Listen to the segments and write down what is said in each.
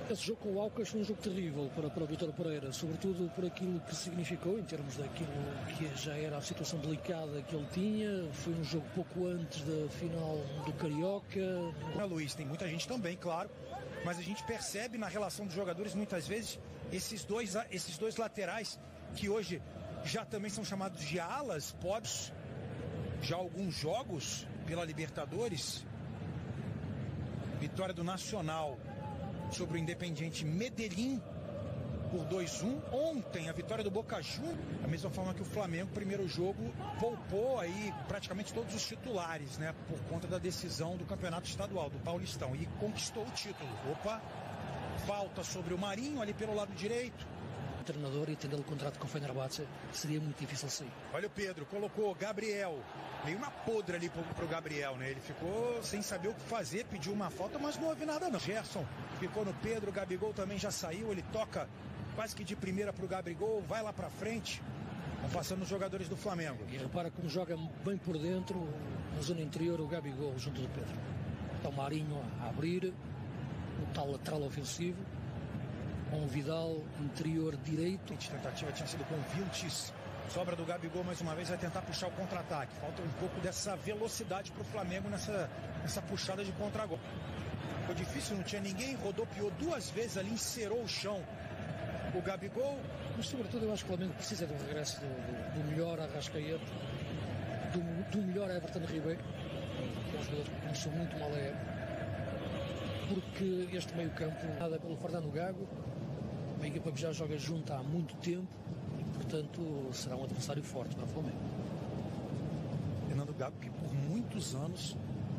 Esse jogo com o Aucas foi um jogo terrível para o Vítor Pereira, sobretudo por aquilo que significou, em termos daquilo que já era a situação delicada que ele tinha. Foi um jogo pouco antes da final do Carioca. Luiz, tem muita gente também, claro, mas a gente percebe na relação dos jogadores, muitas vezes, esses dois laterais, que hoje já também são chamados de alas, pobres, já alguns jogos pela Libertadores. Vitória do Nacional sobre o Independiente Medellín por 2-1. Ontem a vitória do Boca Juniors, da mesma forma que o Flamengo, primeiro jogo, poupou aí praticamente todos os titulares, né, por conta da decisão do campeonato estadual, do Paulistão, e conquistou o título. Opa, falta sobre o Marinho ali pelo lado direito. O treinador, e tendo ele contrato com o Fenerbahçe, seria muito difícil sair. Olha o Pedro, colocou Gabriel, meio uma podre ali pro Gabriel, né? Ele ficou sem saber o que fazer, pediu uma falta, mas não houve nada não. Gerson ficou no Pedro, o Gabigol também já saiu, ele toca quase que de primeira pro Gabigol, vai lá pra frente, vão passando os jogadores do Flamengo. E repara como joga bem por dentro, na zona interior, o Gabigol junto do Pedro. Está o Marinho a abrir, o tal lateral ofensivo, com o Vidal interior direito. A tentativa tinha sido com o Vilches. Sobra do Gabigol mais uma vez, vai tentar puxar o contra-ataque. Falta um pouco dessa velocidade para o Flamengo nessa puxada de contra-gol. Ficou difícil, não tinha ninguém, rodopiou duas vezes ali, encerou o chão o Gabigol. Mas sobretudo eu acho que o Flamengo precisa do regresso do melhor Arrascaeta, do melhor Everton Ribeiro, que é um jogador que começou muito mal a época, porque este meio campo, nada pelo Fernando Gago, uma equipa que já joga junto há muito tempo, portanto será um adversário forte para o Flamengo. Fernando Gago, que por muitos anos.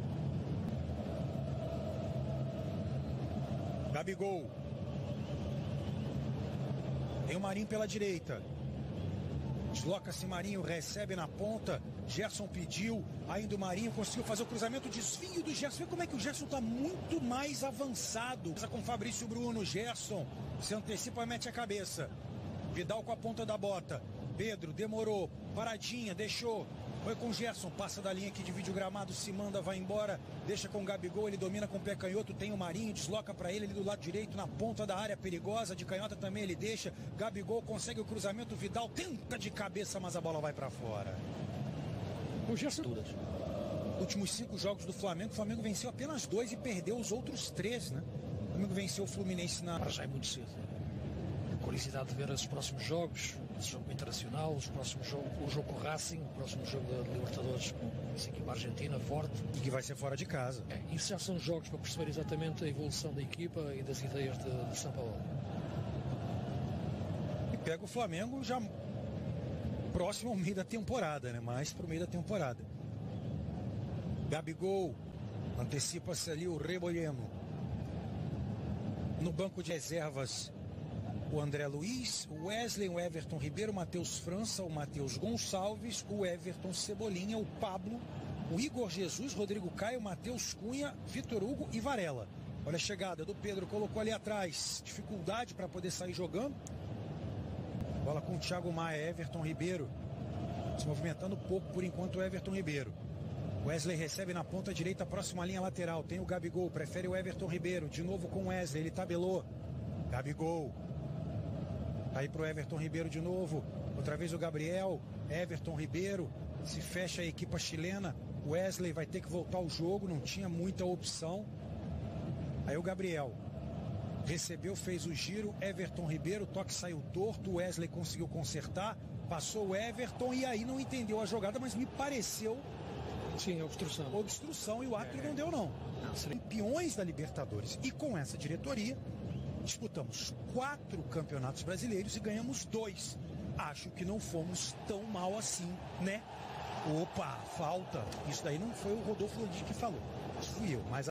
Gabigol. Tem o Marinho pela direita. Desloca-se Marinho, recebe na ponta. Gerson pediu, ainda o Marinho conseguiu fazer o cruzamento, o desvio do Gerson. Vê como é que o Gerson está muito mais avançado. Com Fabrício Bruno, Gerson se antecipa, mete a cabeça. Vidal com a ponta da bota. Pedro demorou, paradinha, deixou. Foi com o Gerson, passa da linha que divide o gramado, se manda, vai embora, deixa com o Gabigol, ele domina com o pé canhoto, tem o Marinho, desloca para ele ali do lado direito, na ponta da área perigosa, de canhota também ele deixa. Gabigol consegue o cruzamento, Vidal tenta de cabeça, mas a bola vai para fora. O Gerson. Últimos 5 jogos do Flamengo, o Flamengo venceu apenas 2 e perdeu os outros 3, né? O Flamengo venceu o Fluminense na... Já é muito cedo. Curiosidade de ver os próximos jogos, esse jogo internacional, os próximos jogos, o jogo com o Racing, o próximo jogo da Libertadores com essa equipa argentina forte. E que vai ser fora de casa. Isso já são jogos para perceber exatamente a evolução da equipa e das ideias de São Paulo. E pega o Flamengo já próximo ao meio da temporada, né? Mais pro meio da temporada. Gabigol, antecipa-se ali o Rebolheno. No banco de reservas, o André Luiz, o Wesley, o Everton Ribeiro, o Matheus França, o Matheus Gonçalves, o Everton Cebolinha, o Pablo, o Igor Jesus, Rodrigo Caio, o Matheus Cunha, Vitor Hugo e Varela. Olha a chegada do Pedro, colocou ali atrás, dificuldade para poder sair jogando. Bola com o Thiago Maia, Everton Ribeiro, se movimentando pouco por enquanto o Everton Ribeiro. Wesley recebe na ponta direita, próxima linha lateral, tem o Gabigol, prefere o Everton Ribeiro, de novo com o Wesley, ele tabelou. Gabigol. Aí pro Everton Ribeiro de novo, outra vez o Gabriel, Everton Ribeiro, se fecha a equipa chilena, Wesley vai ter que voltar ao jogo, não tinha muita opção. Aí o Gabriel recebeu, fez o giro, Everton Ribeiro, o toque saiu torto, Wesley conseguiu consertar, passou o Everton e aí não entendeu a jogada, mas me pareceu... Sim, obstrução. Obstrução e o árbitro não deu não. Campeões da Libertadores e com essa diretoria... Disputamos 4 campeonatos brasileiros e ganhamos 2. Acho que não fomos tão mal assim, né? Opa, falta. Isso daí não foi o Rodolfo Lodi que falou. Isso fui eu. Mas